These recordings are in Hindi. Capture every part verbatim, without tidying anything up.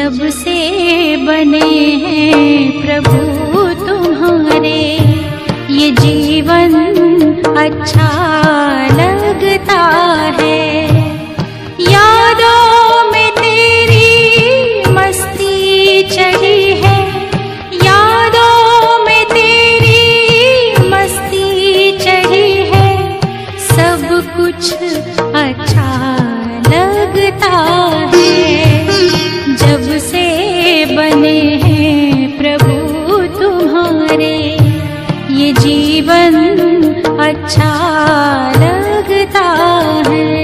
जब से बने हैं प्रभु तुम्हारे, ये जीवन अच्छा लगता है। यादों में तेरी मस्ती चढ़ी है, यादों में तेरी मस्ती चढ़ी है, सब कुछ अच्छा लगता है। जब से बने हैं प्रभु तुम्हारे, ये जीवन अच्छा लगता है।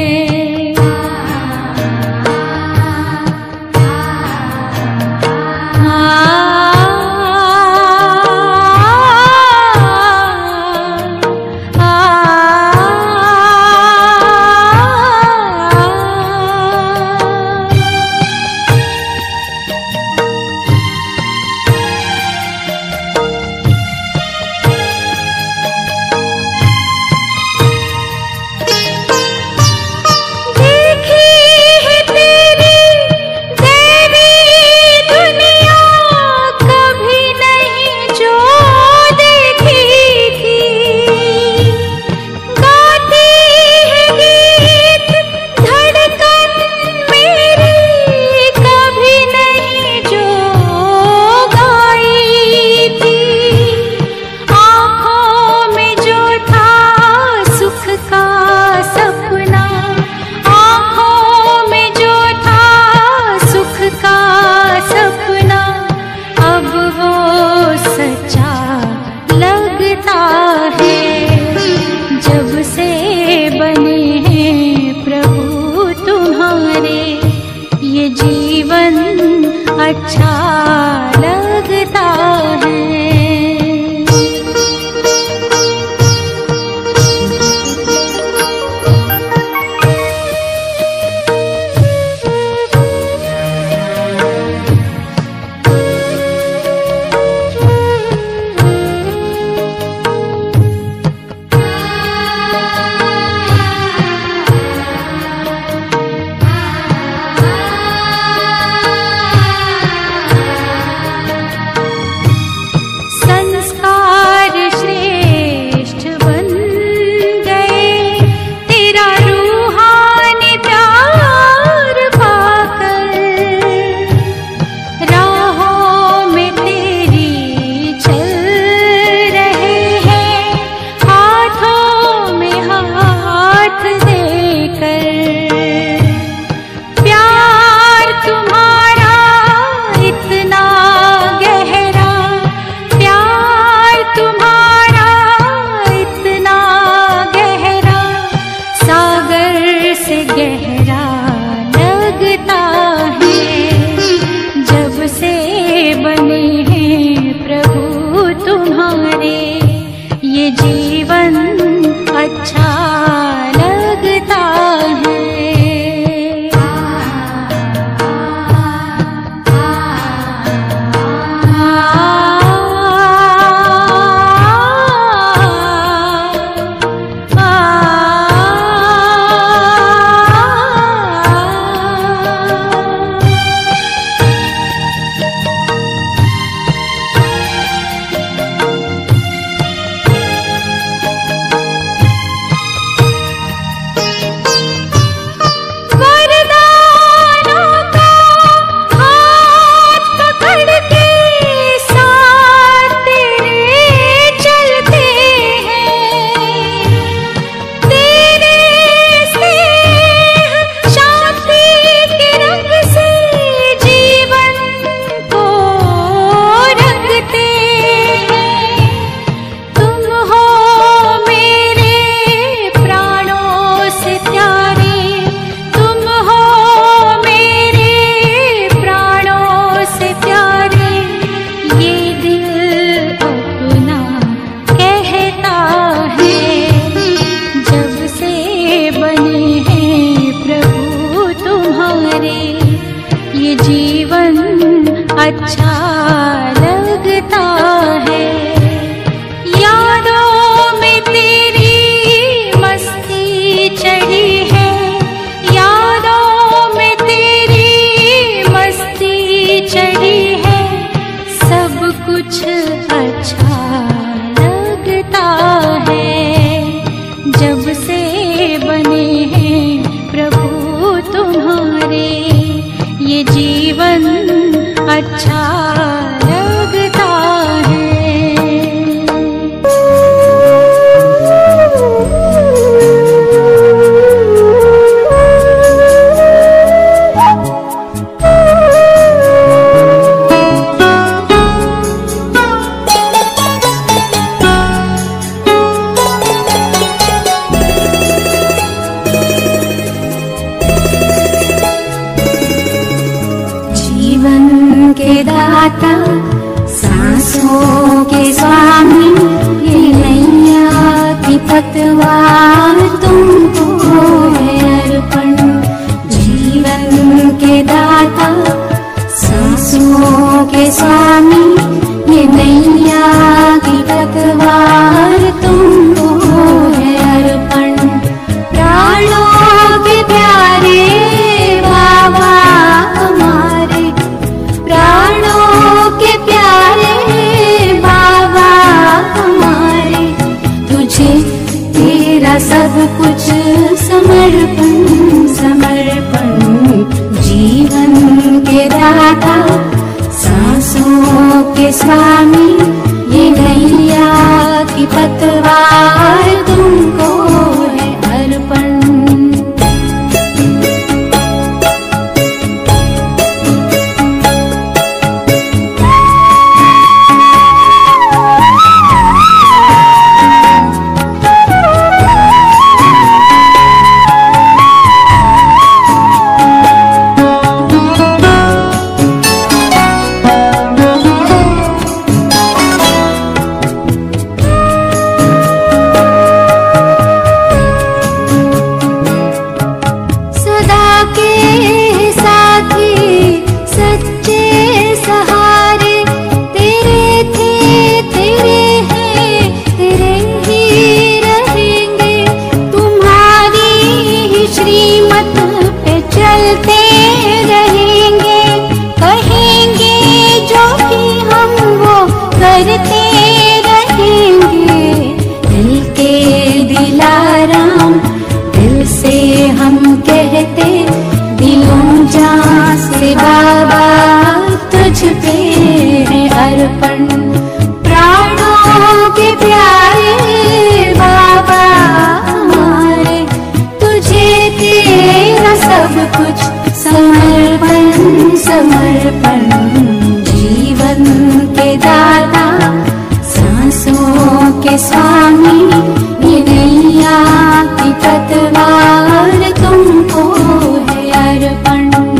ये जीवन अच्छा लगता है। ये जीवन अच्छा लगता है। ये जीवन अच्छा लगता है। यादों में तेरी मस्ती चढ़ी है, यादों में तेरी मस्ती दाता, सांसों के स्वामी, ये नैया की पतवार तुमको है अर्पण। जीवन के दाता, सांसों के स्वामी, ये नैया की पतवार तुमको है अर्पण। प्राणों के प्यारे बाबा हमारे, प्राणों के प्यारे बाबा हमारे, तुझे तेरा सब कुछ समर्पण समर्पण। जीवन के दाता, सांसों के स्वामी, ये नैया की पतवार तुमको है अर्पण। प्राणों के प्यारे बाबा हमारे, तुझे तेरा सब कुछ समर्पण समर्पण। जीवन के दाता, सांसों के स्वामी, ये नैया की पतवार तुमको है अर्पण।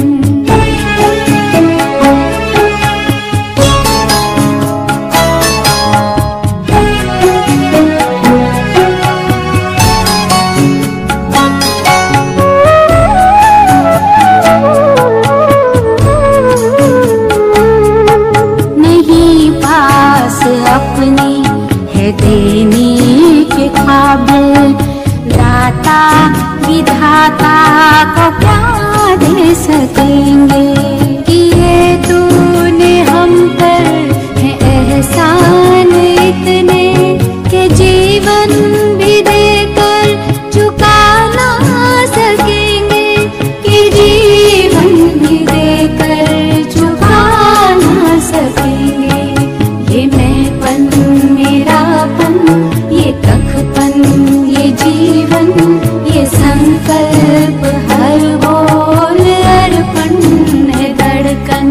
देने के काबिल दाता विधाता को क्या दे सकेंगे। किए तूने हम पर है एहसान इतने, के जीवन भी देकर चुका ना सकेंगे, कि जीवन भी देकर चुका ना सकेंगे। ये मैंपन मेरापन, ये तखपन, ये जीवन, ये संकल्प, हर बोल अर्पण है धड़कन।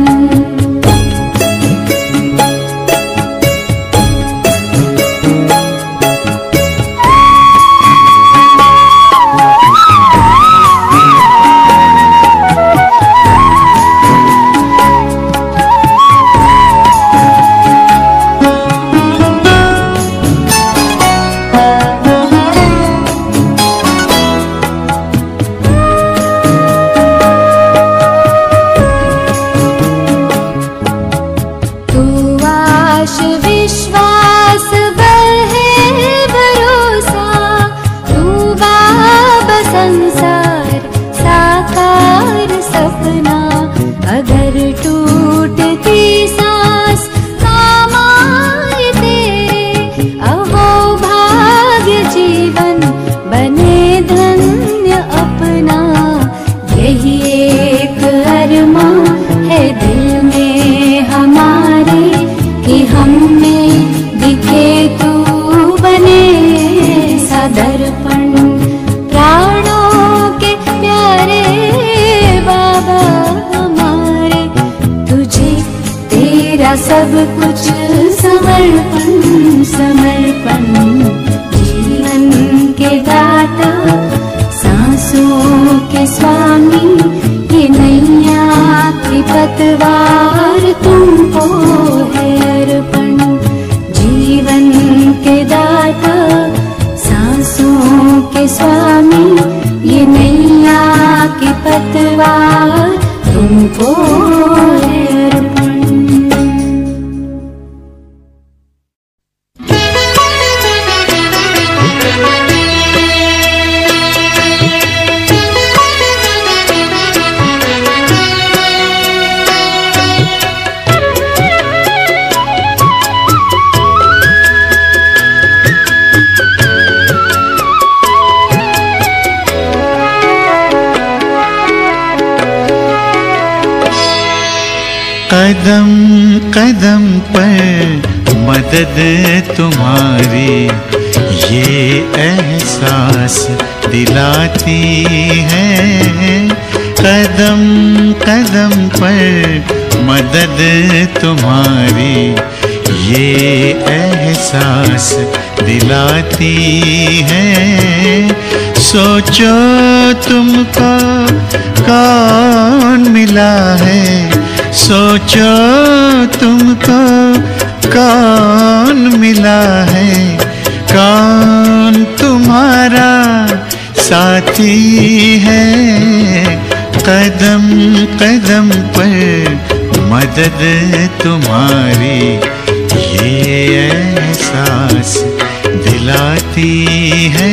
विश्वास बल है भरोसा, तू बाबा संसार साकार सपना। अगर टूटती सांस काम आए तेरे, अहो भाग्य जीवन बने धन्य अपना। यही एक अरमा है दिल में हमारे, कि हम में दिखे तू बने सदर्पण। प्राणों के प्यारे बाबा हमारे, तुझे तेरा सब कुछ समर्पण समर्पण। जीवन के दाता, सांसों के स्वामी, ये नैया की पतवार तुमको है अर्पण। जीवन के दाता, सांसों के स्वामी, ये नैया की पतवार तुमको है अर्पण। कदम कदम पर मदद तुम्हारी, ये एहसास दिलाती है। कदम कदम पर मदद तुम्हारी, ये एहसास दिलाती है। सोचो तुमको कौन मिला है, सोचो तुमको कौन मिला है, कौन तुम्हारा साथी है। कदम कदम पर मदद तुम्हारी, ये एहसास दिलाती है।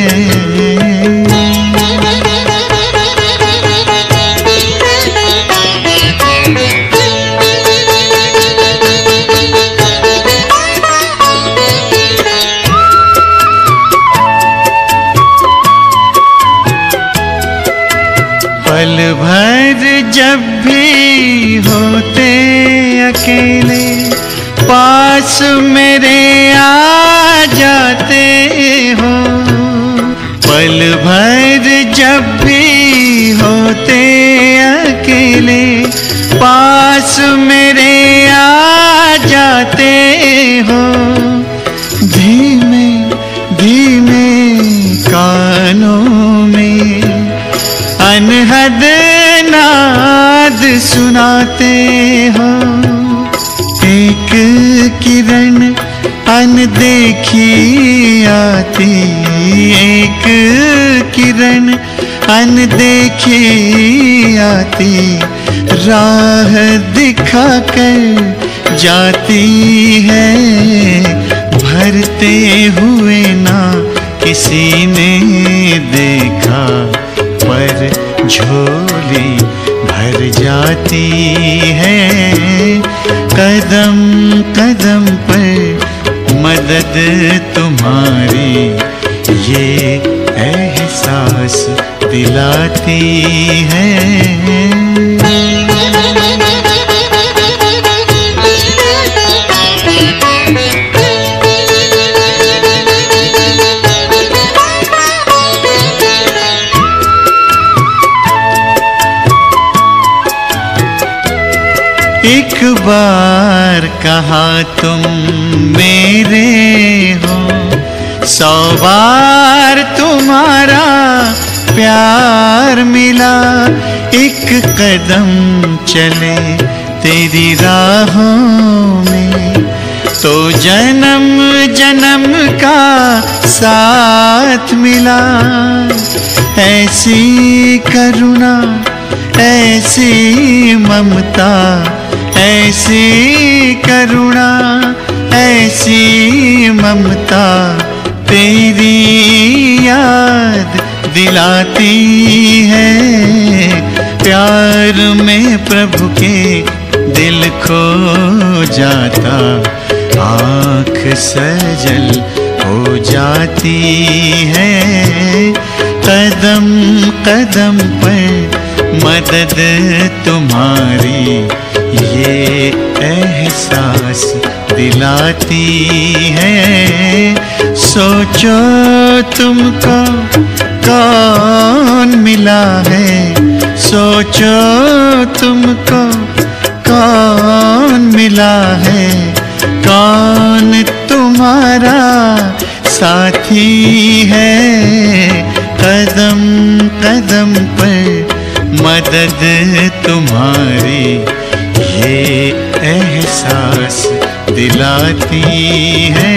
पल भर जब भी होते अकेले, पास मेरे आ जाते हो। पल भर जब भी होते अकेले, पास मेरे आ जाते हो। धीमे धीमे कानों में अनहद नाद सुनाते हो। एक किरण अनदेखी आती, एक किरण अनदेखी आती, राह दिखाकर जाती है। भरते हुए ना किसी ने देखा, पर झोली भर जाती है। कदम कदम पर मदद तुम्हारी, ये एहसास दिलाती है। एक बार कहा तुम मेरे हो, सौ बार तुम्हारा प्यार मिला। एक कदम चले तेरी राहों में, तो जन्म जन्म का साथ मिला। ऐसी करुणा, ऐसी ममता, ऐसी करुणा, ऐसी ममता, तेरी याद दिलाती है। प्यार में प्रभु के दिल खो जाता, आँख सजल हो जाती है। कदम कदम पर मदद तुम्हारी, ये एहसास दिलाती है। सोचो तुमको कौन मिला है, सोचो तुमको कौन मिला है, कौन तुम्हारा साथी है। कदम कदम पर मदद तुम्हारी, ये एहसास दिलाती है।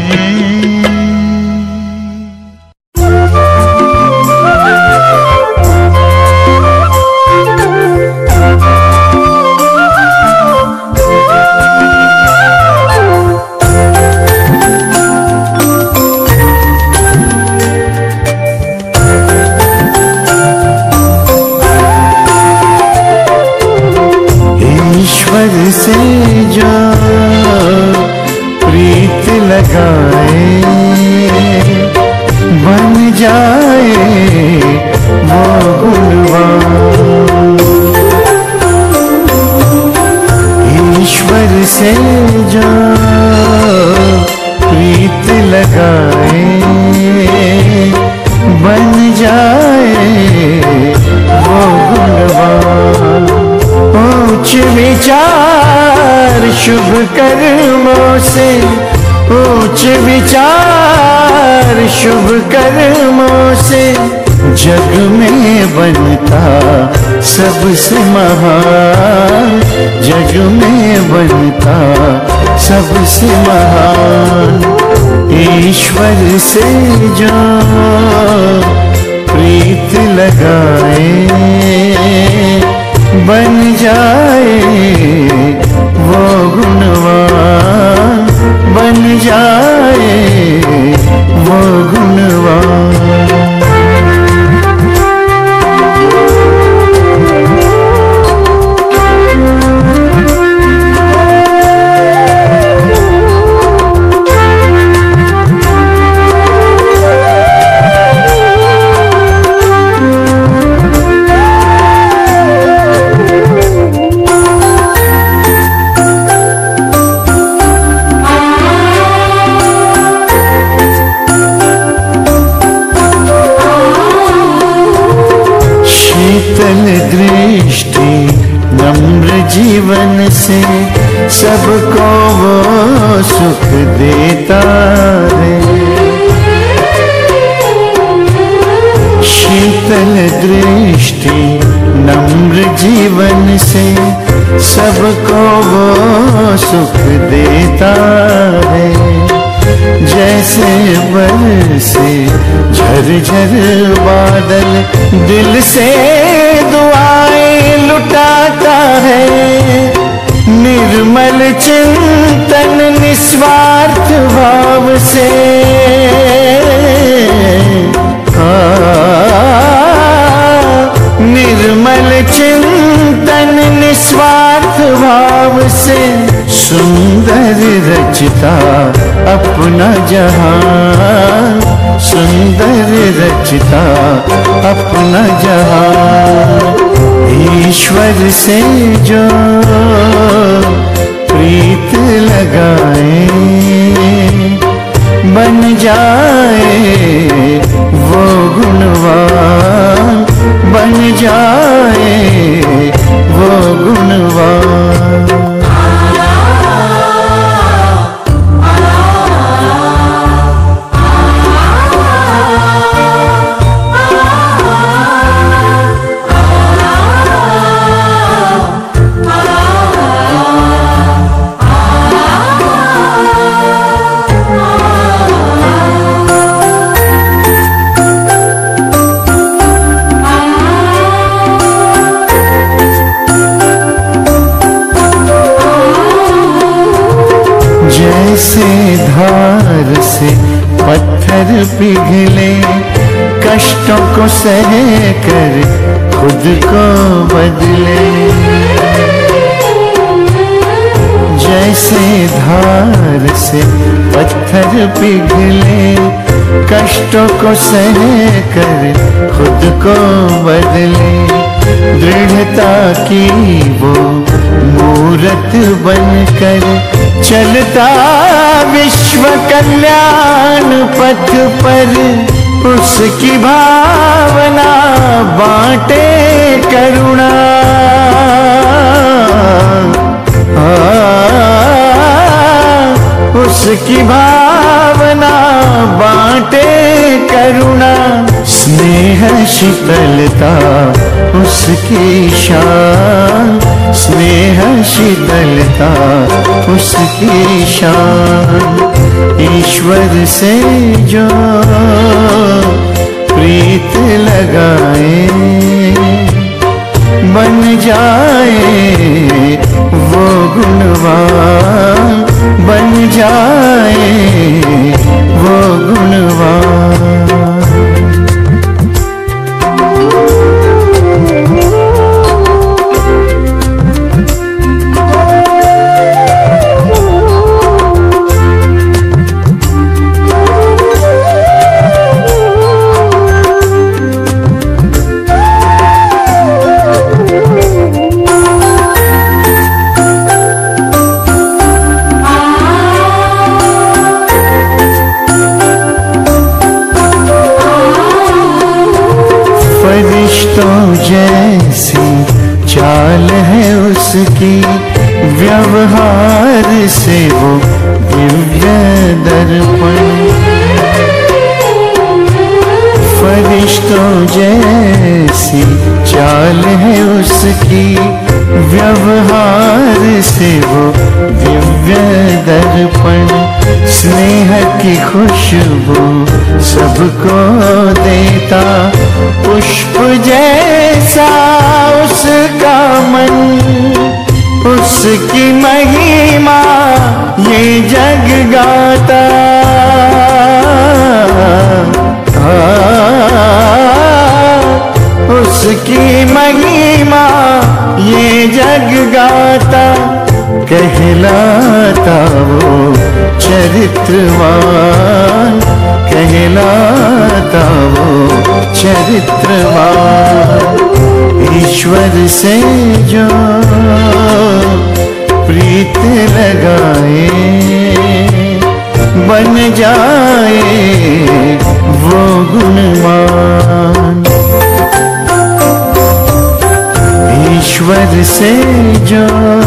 से जो प्रीत लगाए बन जाए वो गुणवान। ईश्वर से जो प्रीत लगाए बन जाए वो गुणवान। ऊंच विचार शुभ कर्मों से, ऊंच विचार शुभ कर्मों से जग में बनता सबसे महान, जग में बनता सबसे महान। ईश्वर से जो प्रीत लगाए बन जाए वो गुणवान, बन जाए वो गुणवान। दृष्टि नम्र जीवन से सबको वो सुख देता है। शीतल दृष्टि नम्र जीवन से सबको वो सुख देता है। जैसे बरसे झरझर बादल दिल से दुआएं लुटाता है। निर्मल चिंतन निस्वार्थ भाव से आ, निर्मल चिंतन निस्वार्थ भाव से सुंदर रचता अपना जहान, सुंदर रचता अपना जहान। ईश्वर से जो प्रीत लगाए बन जाए वो गुणवान, बन जाए वो गुणवान। जैसे धार से पत्थर पिघले कष्टों को सह कर खुद को बदले। जैसे धार से पत्थर पिघले कष्टों को सह कर खुद को बदले। दृढ़ता की वो मूरत बनकर चलता विश्व कल्याण पथ पर। उसकी भावना बांटे करुणा, आ, उसकी भावना बांटे करुणा, स्नेह शीतलता उसकी शान, स्नेह शीतलता उसकी शान। ईश्वर से जो प्रीत लगाए बन जाए वो गुणवान, बन जाए वो गुणवान। जैसी चाल है उसकी, व्यवहार से वो दिव्य दर्पण। फरिश्तों जैसी चाल है उसकी, व्यवहार से वो दिव्य दर्पण। स्नेह की खुशबू सबको देता, पुष्प जैसा उसका मन। उसकी महिमा ये जग गाता, उसकी महिमा ये जग गाता। कहलाता वो चरित्रवान, कहलाता वो चरित्रवान। ईश्वर से जो प्रीत लगाए बन जाए वो गुणवान। ईश्वर से जो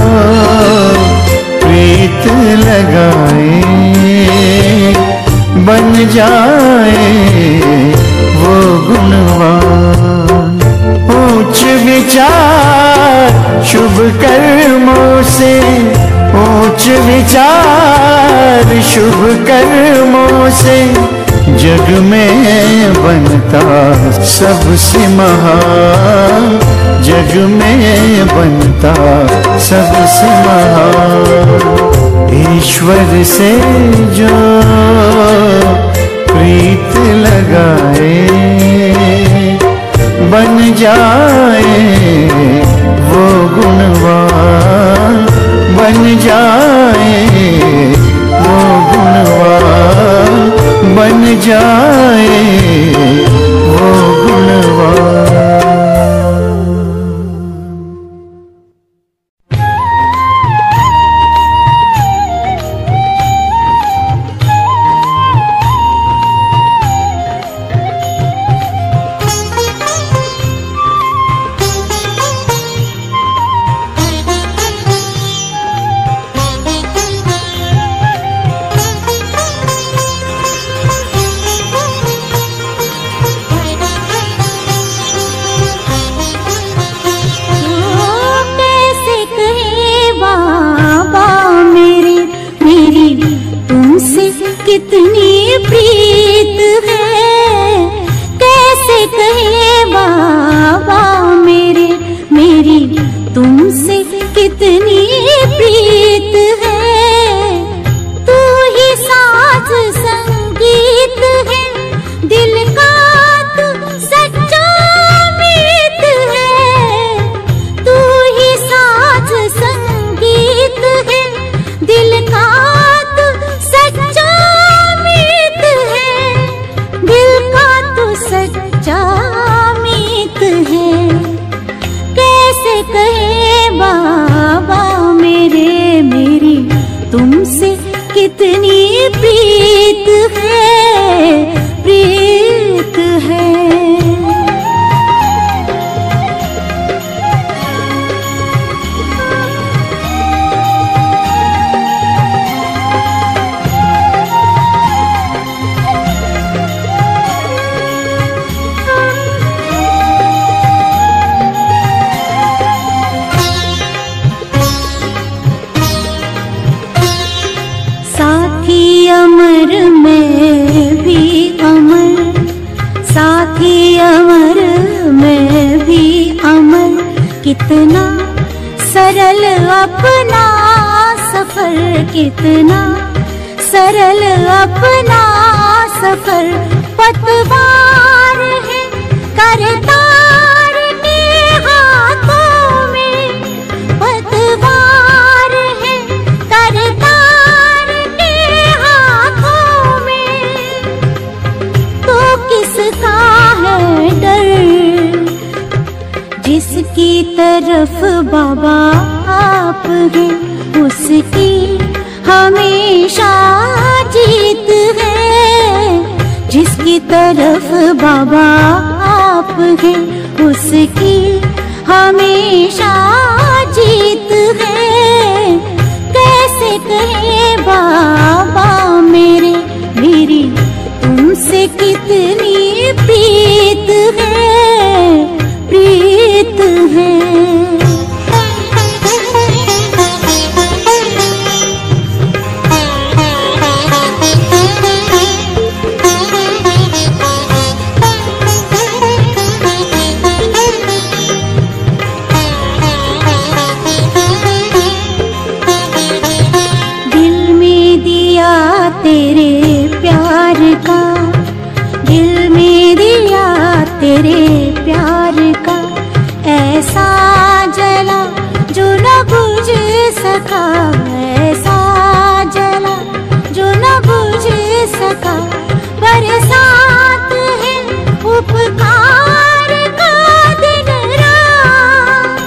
प्रीत लगाए बन जाए वो गुणवान। ऊंच विचार शुभ कर्मों से, ऊंच विचार शुभ कर्मों से जग में बनता सबसे महान, जग में बनता सबसे महान। ईश्वर से जो प्रीत लगाए बन जाए वो गुणवान, बन जाए वो गुणवान, बन जाए वो गुणवान। कितनी प्रीत है, कैसे कहे बाबा मेरे, मेरी तुमसे कितनी प्रीत है। तू ही साथ संगीत है, दिल का तू सच्चा मीत है। तू ही साथ संगीत है, दिल का सच्चा मीत है। कैसे कहे बाबा मेरे, मेरी तुमसे कितनी प्रीत है, प्रीत है। कितना सरल अपना सफर, कितना सरल अपना सफर। पतवार है करतार के हाथों में, पतवार है करतार के हाथों में। तो किसका है डर, जिसकी तरफ बाबा आप हैं उसकी हमेशा जीत है। जिसकी तरफ बाबा आप हैं उसकी हमेशा जीत है। कैसे कहे बाबा मेरे, मेरी तुमसे कितनी प्रीत है, प्रीत है। तेरे प्यार का, दिल में दिया तेरे प्यार का, ऐसा जला जो न बुझ सका, ऐसा जला जो न बुझ सका। बरसात है उपकार का दिन रात,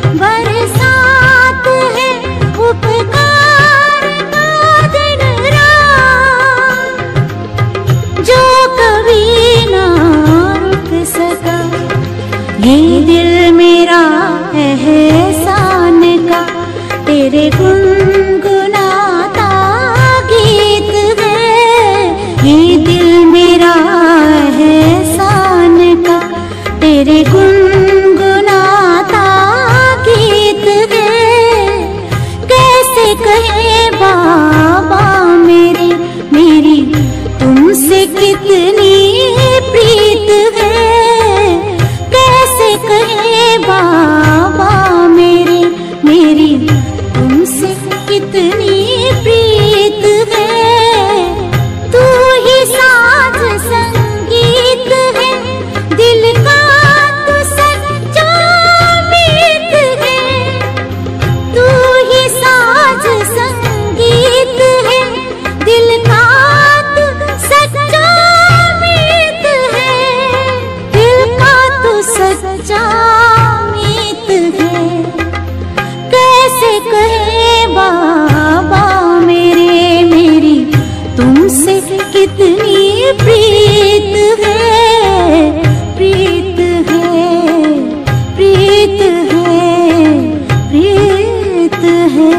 बरसात है उपकार का दिन रात। जो कभी ना रुक सका, ये दिल मेरा एहसान का तेरे गुनगुनाता गीत है। ये दिल मेरा एहसान का तेरे गुनगुनाता गीत है। कैसे कहे बाबा मेरे, मेरी तुमसे कितनी प्रीत है। कैसे कहे बाबा मेरे, मेरी तुमसे कितनी प्रीत है। तू ही साज संगीत है, दिल का तू सच्चा मीत है। तू ही साज संगीत है, दिल का सच्चा मीत है, दिल का तो सच्चा मीत है। कैसे कहे बाबा मेरे, मेरी तुमसे कितनी प्रीत है, प्रीत है, प्रीत है, प्रीत है।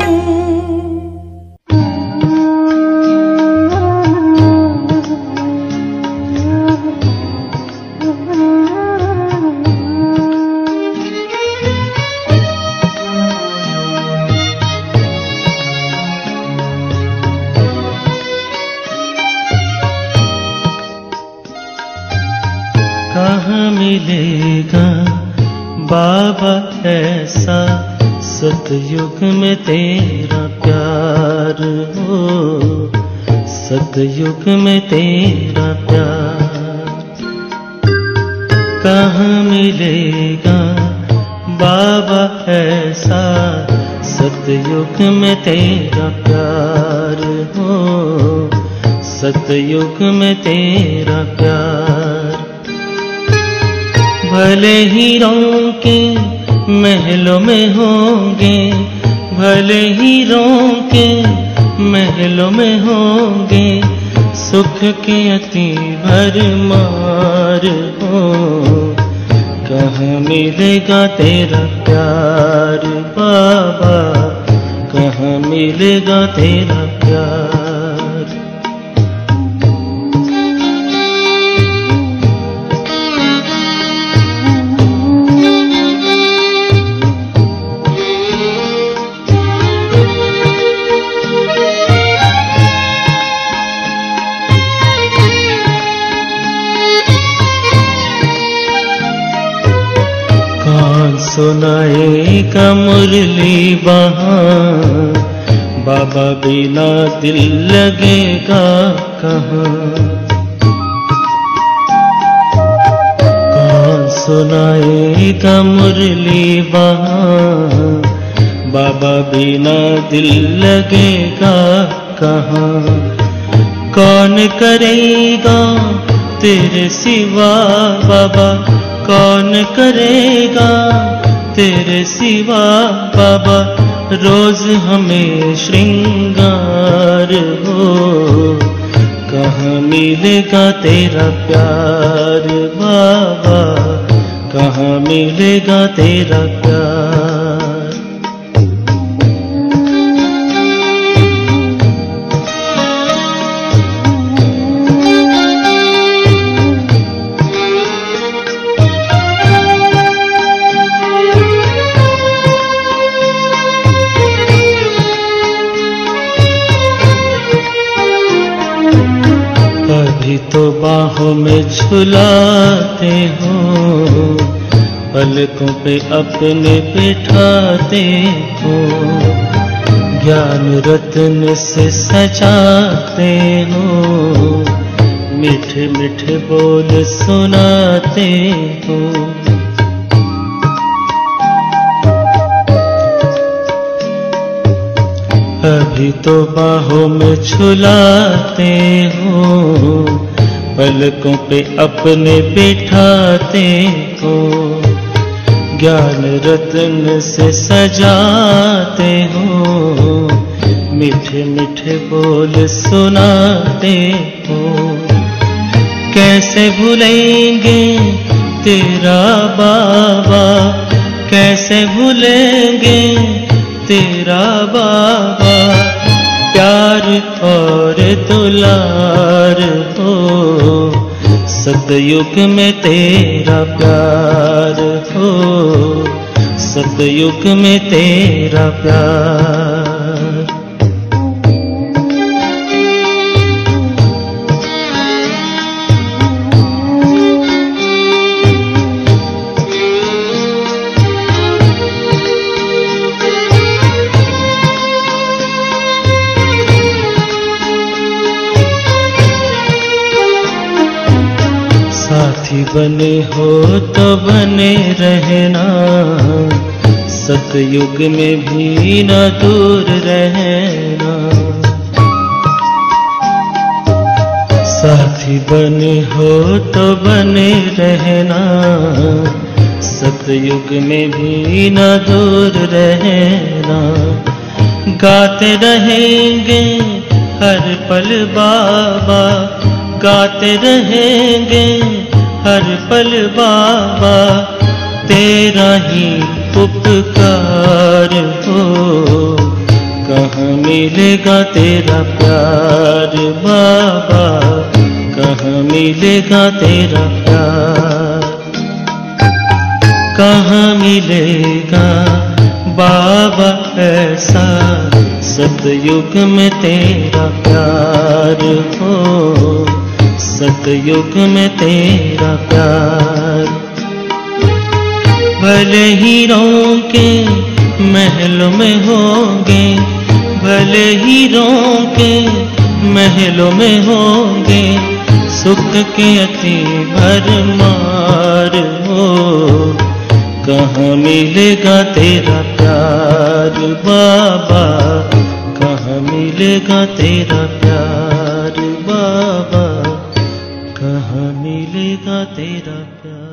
कहाँ मिलेगा बाबा ऐसा सतयुग में तेरा प्यार हो, सतयुग में तेरा प्यार। कहाँ मिलेगा बाबा ऐसा सतयुग में तेरा प्यार हो, सतयुग में तेरा प्यार। भले ही रौंके महलों में होंगे, भले ही रौंके महलों में होंगे, सुख के अति भरमार हो। कहाँ मिलेगा तेरा प्यार बाबा, कहाँ मिलेगा तेरा प्यार। सुनाएगा मुरली वहाँ, बाबा बिना दिल लगेगा कहाँ। कौन सुनाएगा मुरली वहाँ, बाबा बिना दिल लगेगा कहाँ। कौन करेगा तेरे सिवा बाबा, कौन करेगा तेरे सिवा बाबा, रोज हमें श्रृंगार हो। कहाँ मिलेगा तेरा प्यार बाबा, कहाँ मिलेगा तेरा प्यार। अभी तो बाहों में झुलाते हो, पलकों पे अपने बिठाते हो, ज्ञान रत्न से सजाते हो, मीठे मीठे बोल सुनाते हो। अभी तो बाहों में झुलाते हो, पलकों पे अपने बिठाते हो, ज्ञान रत्न से सजाते हो, मीठे मीठे बोल सुनाते हो। कैसे भूलेंगे तेरा बाबा, कैसे भूलेंगे तेरा बाबा, प्यार और दुलार हो। सतयुग में तेरा प्यार हो, सतयुग में तेरा प्यार। साथी बने हो तो बने रहना, सतयुग में भी न दूर रहना। साथी बने हो तो बने रहना, सतयुग में भी न दूर रहना। गाते रहेंगे हर पल बाबा, गाते रहेंगे हर पल बाबा, तेरा ही उपकार हो। कहाँ मिलेगा तेरा प्यार बाबा, कहाँ मिलेगा तेरा प्यार। कहाँ मिलेगा बाबा ऐसा, सतयुग में तेरा प्यार हो, सतयुग में तेरा प्यार। भले हीरों के महलों में होंगे, भले हीरों के महलों में होंगे, सुख के अति भरमार हो। कहाँ मिलेगा तेरा प्यार बाबा, कहाँ मिलेगा तेरा प्यार बाबा, कहाँ मिलेगा तेरा प्यार।